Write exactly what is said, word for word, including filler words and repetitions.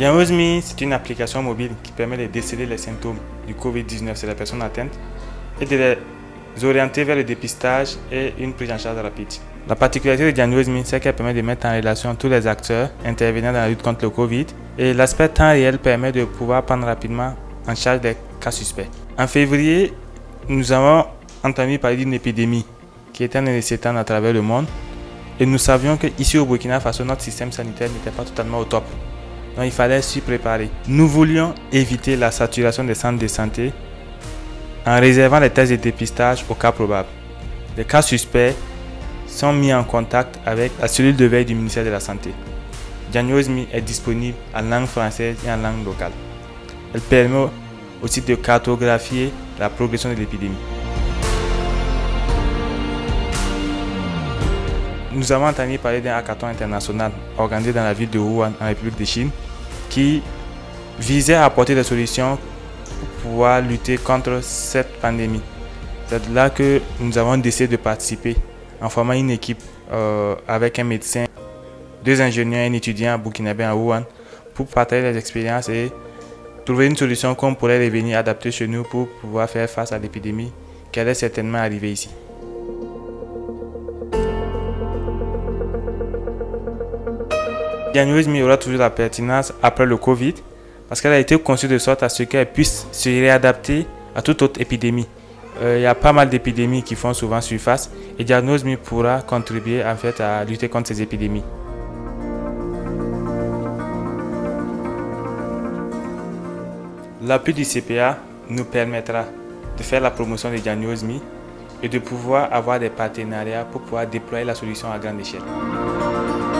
Diagnoz.me, c'est une application mobile qui permet de déceler les symptômes du covid dix-neuf sur les personnes atteintes et de les orienter vers le dépistage et une prise en charge rapide. La particularité de Diagnoz.me, c'est qu'elle permet de mettre en relation tous les acteurs intervenant dans la lutte contre le Covid, et l'aspect temps réel permet de pouvoir prendre rapidement en charge des cas suspects. En février, nous avons entendu parler d'une épidémie qui était en train de s'étendre à travers le monde, et nous savions qu'ici au Burkina Faso, notre système sanitaire n'était pas totalement au top. Donc il fallait s'y préparer. Nous voulions éviter la saturation des centres de santé en réservant les tests de dépistage aux cas probables. Les cas suspects sont mis en contact avec la cellule de veille du ministère de la Santé. Diagnoz.me est disponible en langue française et en langue locale. Elle permet aussi de cartographier la progression de l'épidémie. Nous avons entendu parler d'un hackathon international organisé dans la ville de Wuhan, en République de Chine, qui visait à apporter des solutions pour pouvoir lutter contre cette pandémie. C'est là que nous avons décidé de participer en formant une équipe euh, avec un médecin, deux ingénieurs et un étudiant burkinabé à Wuhan pour partager les expériences et trouver une solution qu'on pourrait revenir adapter chez nous pour pouvoir faire face à l'épidémie qui allait certainement arriver ici. Diagnoz.me aura toujours la pertinence après le Covid parce qu'elle a été conçue de sorte à ce qu'elle puisse se réadapter à toute autre épidémie. Euh, il y a pas mal d'épidémies qui font souvent surface et Diagnoz.me pourra contribuer en fait à lutter contre ces épidémies. L'appui du C P A nous permettra de faire la promotion de Diagnoz.me et de pouvoir avoir des partenariats pour pouvoir déployer la solution à grande échelle.